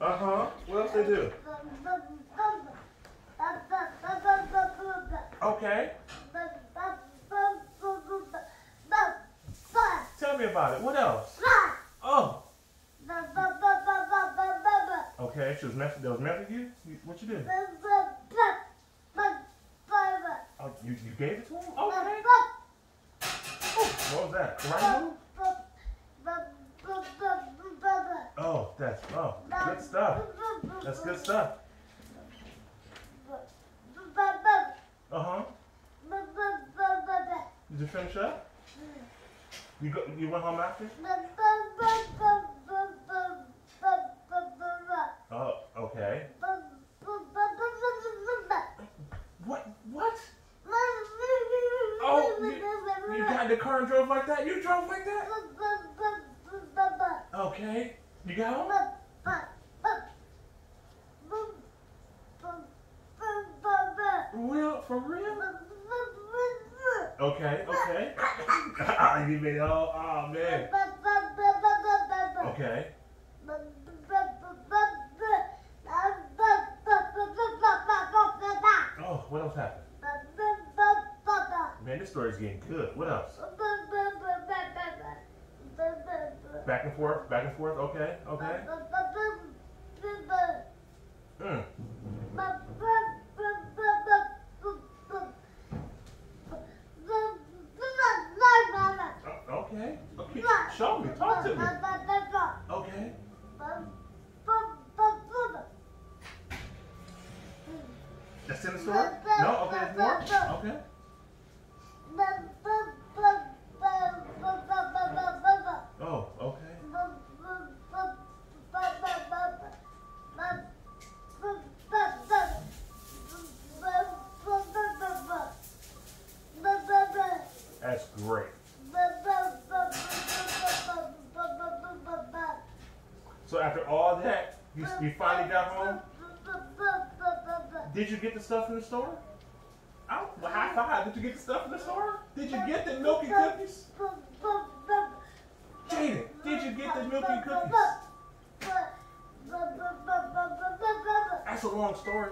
Uh-huh. What else they do? Okay. Tell me about it. What else? Oh. Okay, she was messing. That was messing you? What you did? Oh, you gave it to him? Okay. What was that? The right move? Oh, that's good stuff. That's good stuff. Uh-huh. Did you finish up? You went home after? Oh, okay. What? Oh, you got in the car and drove like that? You drove like that? Okay. You got home? Real? For real? Okay. You made it all. Oh, man. Okay. Oh, what else happened? Man, this story's getting good. What else? Back and forth. Okay. Mm. Okay. Show me. Talk to me. Okay. That's in the story? No? Okay, there's more? Okay. Oh, okay. That's great. So after all that, you finally got home? Did you get the stuff in the store? Oh, well, high five. Did you get the stuff in the store? Did you get the milky cookies? Jaden, did you get the milky cookies? That's a long story.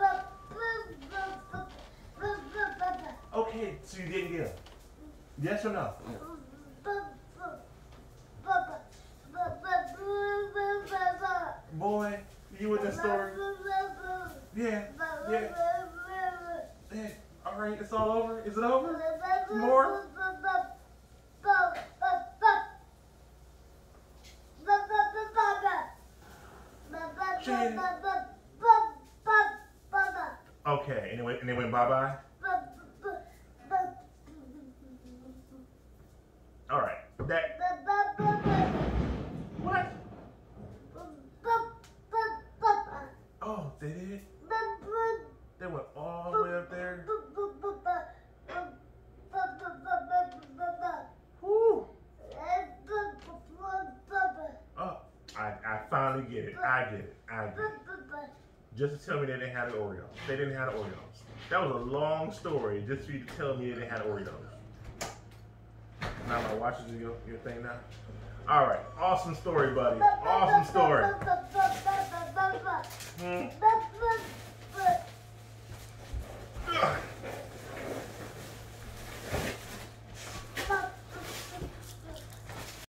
Okay, so you didn't get them. Yes or no? Boy, you with the story? Yeah. All right, it's all over. Is it over? More? Okay, and they went bye-bye? All right. What? Oh, they did? They went all the way up there? Whew. Oh, I finally get it. I get it. Just to tell me they didn't have the Oreos. They didn't have the Oreos. That was a long story just for you to tell me they didn't have the Oreos. Now my watch is your thing now? All right. Awesome story, buddy. Awesome story. Hmm?